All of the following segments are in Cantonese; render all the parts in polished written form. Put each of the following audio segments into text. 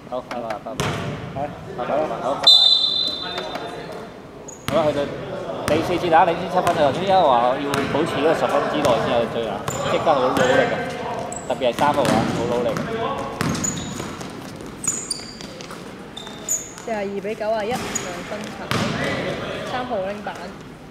好，拜拜，拜拜。拜拜，好，拜拜。好啦，去到第4節打領先7分啦。總之話要保持嗰個10分之內先有追啊！即刻好努力啊！特別係3號啊，好努力。 42比91，2分差。3號拎板。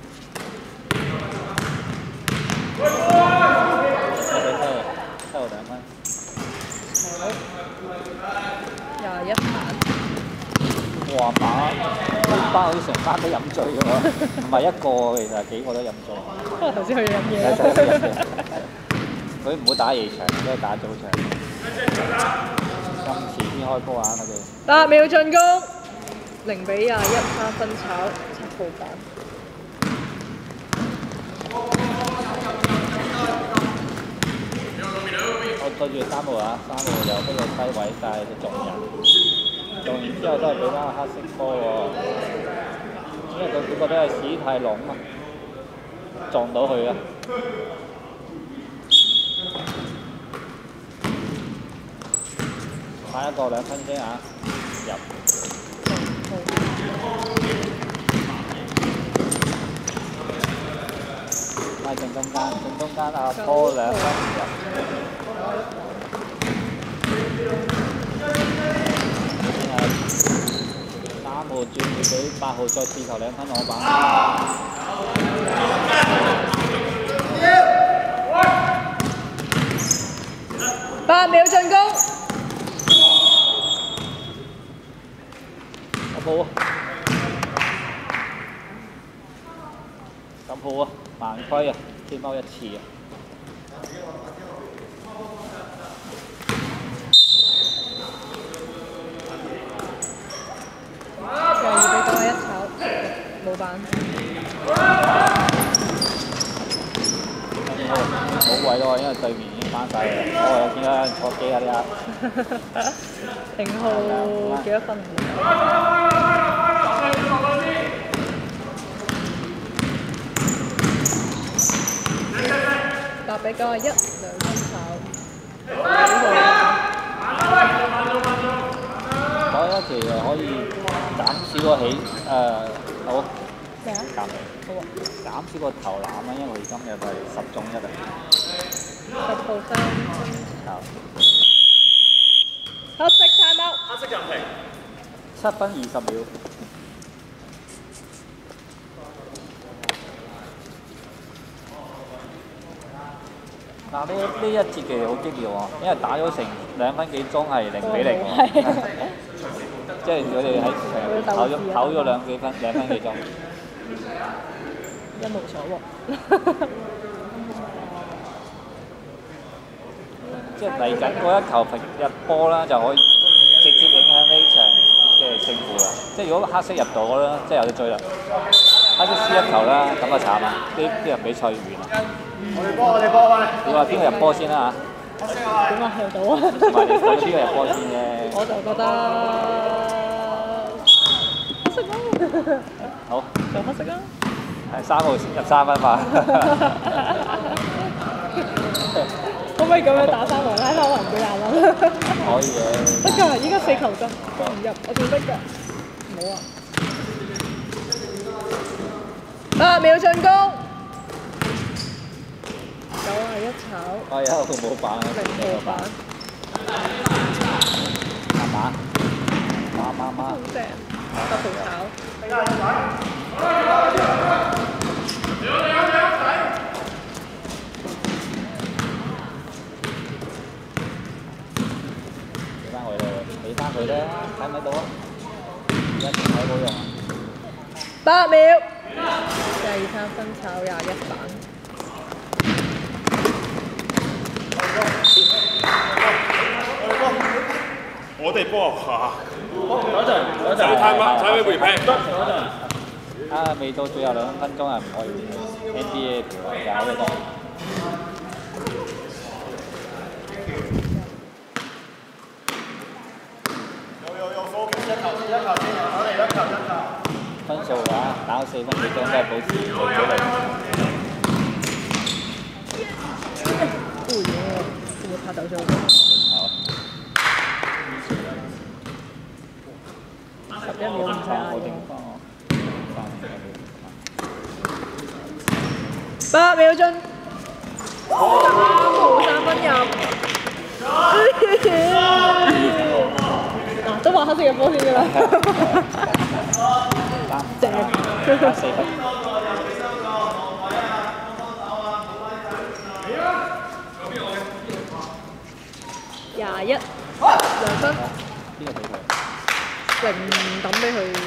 7號2分。 好。21板。 哇！呢班好似成班都飲醉咗，唔係一個其實幾個都飲醉。 我頭先去飲嘢。 佢唔好打夜場，都係打早場。咁遲先開波啊！佢哋。 8秒進攻，0比21，3分炒，7號板。 我對住3號啊，3號又俾個低位，但係佢撞人，撞完之後都係俾翻個黑色波喎，因為佢覺得係屎太濃啊，撞到佢啊！打一個2分先啊，入。拉正中間阿波2分入。3號轉俾8號再試球2分攞板。 8秒進攻。 10號啊，10號啊，盲規啊，天貓1次啊。 22比91炒，冇板。 冇位咯，因為對面已經翻晒啦。我有見到有人坐機啊呢下。 廷浩幾多分？8比91，2分炒。 我一期就可以減少個起好。 咩啊？ 減少個投籃啦，因為今日係10中1啊。 10號3分。 好。 黑色 time out。 黑色暫停。 7分20秒。嗱，呢一節其實好激烈喎，因為打咗成2分幾鐘係0比0喎，即係佢哋喺場唞咗2分幾鐘。 一無所獲。 即係嚟緊嗰一球入波啦，就可以直接影響呢場嘅勝負啦。即係如果黑色入到啦，即係有得追啦。黑色輸1球啦，咁就慘啦！呢場比賽完啦。 我哋波喂！ 你話邊個入波先啦點啊？入到啊！ 唔係你講邊個入波先啫？ 我就覺得黑色啦。 好， 就黑色啦。 係3號入3分吧。 可唔可以咁樣打3圍拉翻還俾20蚊？ 可以嘅。 得㗎，依家4球啫，我唔入，我仲得㗎。冇啊！8秒進攻。91炒。 係啊，佢冇板啊。 0號板。 慢。 好正，10號炒。俾翻佢啦，睇唔睇到啊？而家睇冇用啊。 8秒。43分炒21板。 我哋波下。等陣。睇咩 replay？ 啊，未到最後2分鐘係唔可以 NBA 條例搞呢個。分數嘅話，打咗4分幾鐘都係保持0比0。 會唔會拍走咗？ 1秒唔使嗌嘅。8秒進，3號3分入。嗱，都話黑色嘅波先㗎啦。正。4分。21，2分。 邊個俾佢 ？0抌俾佢。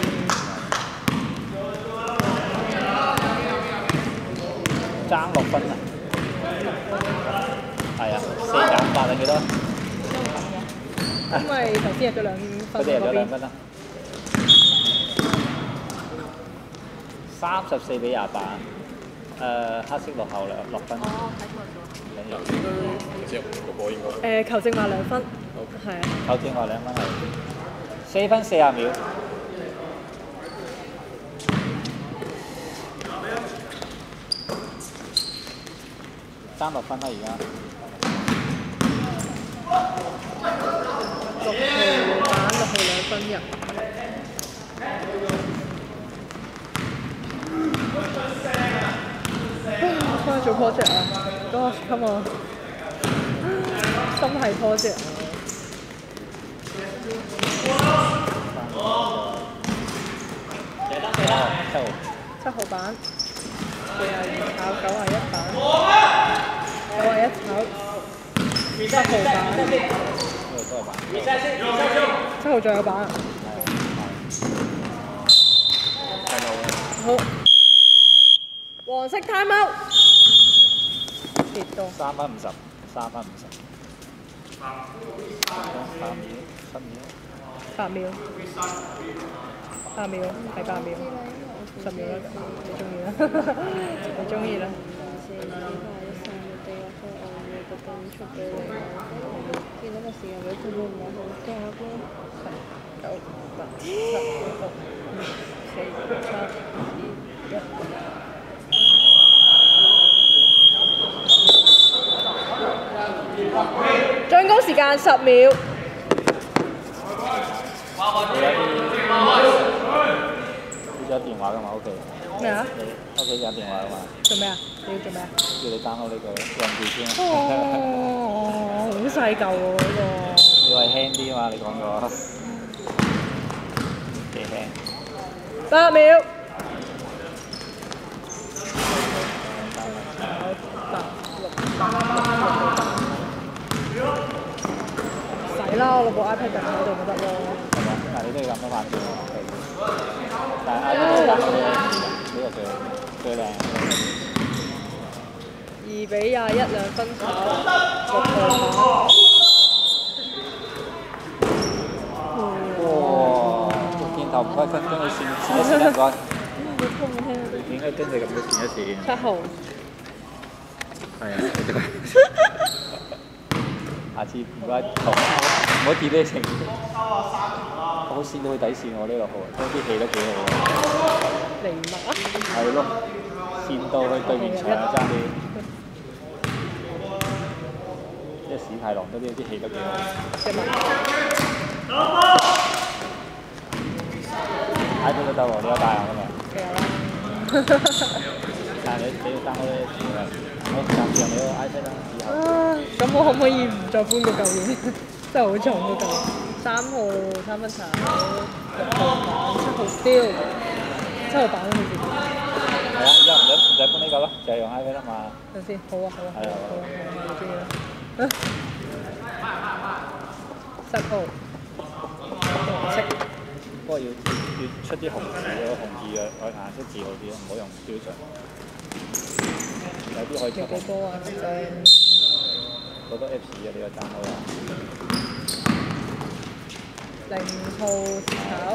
爭6分啊！係啊，4減8係幾多？ 因為頭先入咗2分。 佢哋入咗2分啦。34比28，黑色落後6分。 哦，睇錯咗。 緊要。 之後個波應該。 球證話2分。係啊。 球證話2分係4分40秒。爭6分啦，而家。 6號2分入。翻去做 project 啊 ！Gosh come on， 心係 project。7號板，42炒91板，91炒7號板，7號仲有板。好，黃色 time out， 跌到 3分50，3分50。8秒係8秒，10秒啦，你中意啦，你中意啦。見到個時間表，佢會唔會好夾咯？9、8、7、6、5、4、3、2、1。進攻時間10秒。有電話㗎嘛？ OK。咩啊？屋企有電話㗎嘛？做咩啊？你要做咩啊？叫你 download 呢個用住先。哦，好細嚿喎呢個。你話輕啲嘛？你講過。幾輕？8秒。使啦，我攞部 iPad 就喺度咪得咯。係嘛？嗱，你都要咁多版先喎。但係 iPad 呢個最靚。2比21，2分炒6號哇！鏡頭唔該跟你線一線唔該。應該跟你咁多線一線。7號。係啊。下次唔該唔好跌呢程，我好線到去底線喎呢個號，都啲戲都幾好啊！尼馬係咯，線到去對面牆啊爭啲，即係史泰龍嗰啲戲都幾好。iPad 都得喎，你有帶啊嘛？有啦。但係你要單開我暫時用你個 iPad 啦，以後。咁我可唔可以唔再搬個舊嘢？真係好重嗰嚿。3號3分炒，6號板，7號 steel，7號板好似。係啊，以後唔使搬呢個咯，就係用 iPad 啦嘛。等先，好啊好啊。係啊好啊，你中意啦。10號，紅色。不過要出啲紅字咯，紅字嘅顏色字好啲，唔好用標準。有啲可以出。有幾多啊？好多 Apps 啊，你有 download 啊。0號炒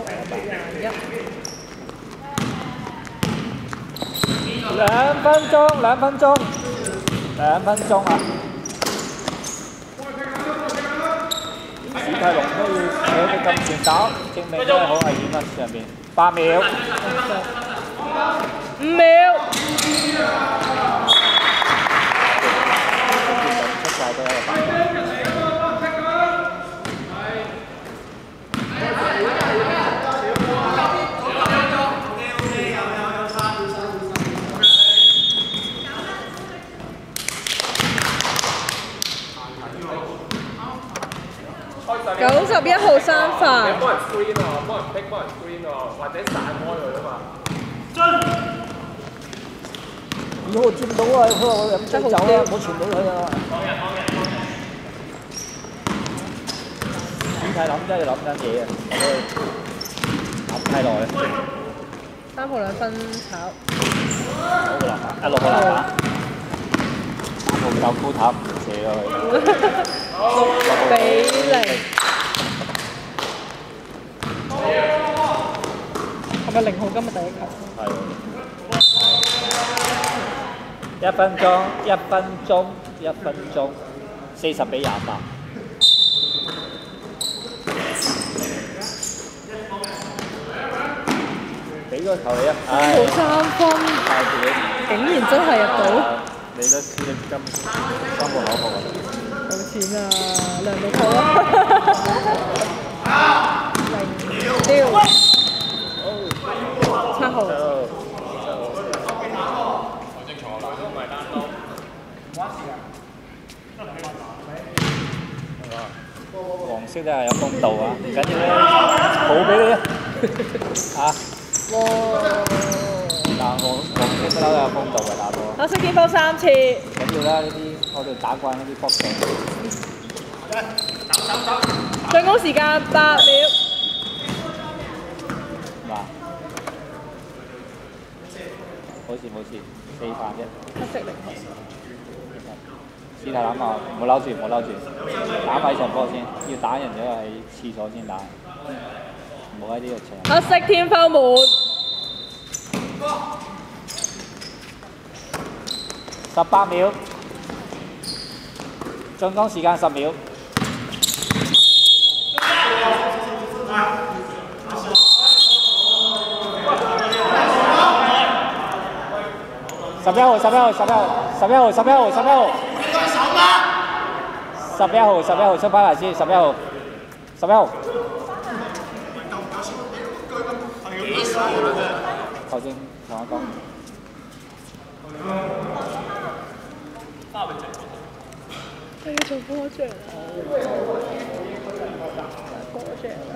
21。2分鐘，2分鐘，2分鐘啊！史泰龍都要扯佢咁前走，證明真係好危險啊！上邊8秒，5秒。出曬都係8秒。 11號三犯。 幫人 screen 喎，幫人 pick， 幫人 screen 喎，或者散開佢啊嘛。 以後我接唔到啊！佢話我飲醉酒啊，唔好傳俾佢啊！主太諗真係諗緊嘢啊！諗太耐啦。 3號2分炒。 好個籃板，1、6個籃板。3號夠高塔唔射咯佢。 6比0。係咪0號今日第一球？ 係。1分鐘，40比28。俾個球你啊！ 3號3分，竟然真係入到。 你都輸得金3號9號啊！ 冇錢啊，量到球啊！0丟。7號。黃色都係有風度啊，唔緊要啦，好俾你啊！啊！哇！但黃色不嬲都有風度嘅打波。黑色天波3次。緊要啦，呢啲我哋打慣嗰啲波技。進攻時間8秒。嗱，冇事，4犯啫。黑色0號。試下諗下，唔好嬲住，打埋場波先，要打人就喺廁所先打，唔好喺呢度場。黑色天花門。18秒，進攻時間10秒。11號，出翻嚟先，11號。頭先同我講。我要做波獎啊！波獎啊！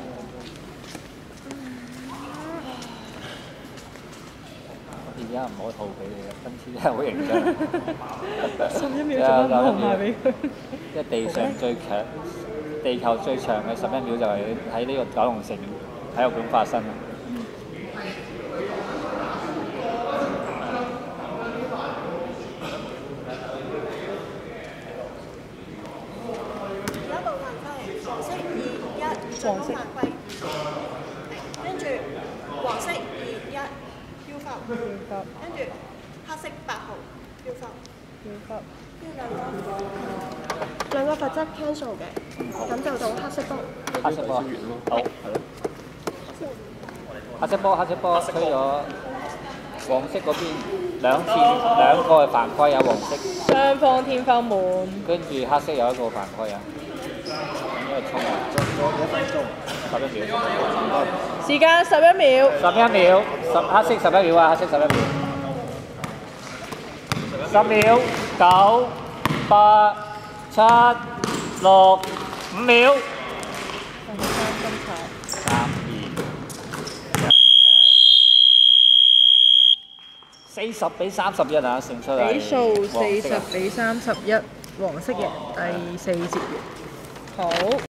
而家唔好套俾你啦，今次真係好認真。11秒仲有5號賣俾佢。即係地球最長嘅11秒就係喺呢個九龍城體育館發生啦。 黃色犯規，跟住黃色2-1標發，跟住黑色8號標發，兩個罰則 cancel 嘅，咁就到黑色波。 黑色波，好，係咯。黑色波吹咗黃色嗰邊兩個係犯規啊，黃色。雙方天花門。跟住黑色有一個犯規啊。咁因為衝啊，1分鐘11秒。時間11秒。11秒，黑色11秒啊，黑色11秒。10秒，9、8、7、6、5秒。3、2、1。40比31啊，勝出嚟。比數40比31，黃色贏第4節完。好。